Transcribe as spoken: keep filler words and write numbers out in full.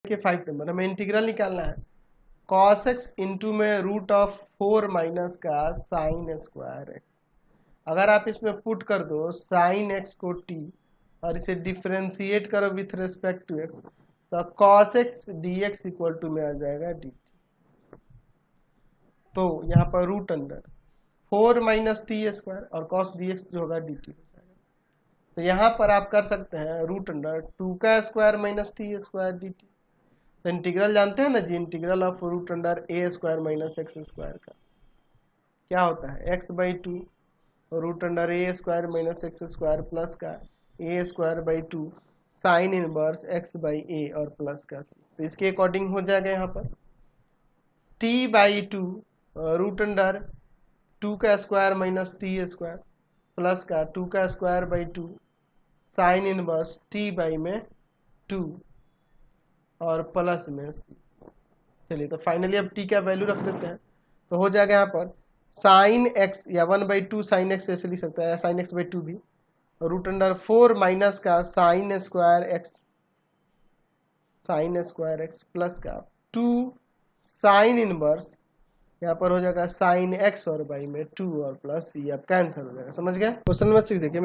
के five number, हमें integral निकालना है। कॉस एक्स इंटू में रूट ऑफ फोर माइनस का साइन स्क्वायर एक्स। अगर आप इसमें पुट कर दो साइन एक्स को टी और इसे डिफ्रेंशिएट करो विथ रेस्पेक्ट टू एक्स, तो cos x d x equal to में आ जाएगा डी टी। तो यहाँ पर root under four minus t square और कॉस डी एक्स जो होगा डी टी हो जाएगा। तो यहाँ पर आप कर सकते हैं रूट अंडर टू का square minus t square d t. तो इंटीग्रल जानते हैं ना जी, integral of root under a square minus x square का क्या होता है, x by two root under a square minus x square plus का a square by two sine inverse x by a और प्लस का सी। तो इसके अकॉर्डिंग हो जाएगा यहाँ पर t by two root under two का square minus t square plus का टू का square by two sine inverse t by में टू और प्लस में सी। चलिए तो फाइनली अब टी का वैल्यू रख देते हैं, तो हो जाएगा यहाँ पर साइन एक्स या one by two sine x ऐसे लिख सकता है, साइन एक्स बाई टू भी, रूट अंडर फोर माइनस का sine square x sine square x plus का टू साइन इनवर्स, यहाँ पर हो जाएगा साइन एक्स और बाई में टू और प्लस सी। अब कैंसिल हो जाएगा। समझ गए? क्वेश्चन नंबर सिक्स देखिए।